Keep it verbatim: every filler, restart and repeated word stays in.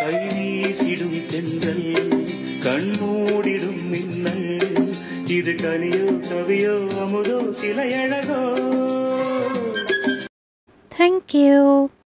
கைவீசிடும் தென்றல் கண்மூடிடும் மின்னல் இது கனியோ கவியோ அமுதோ சிலையழகோ. Thank you.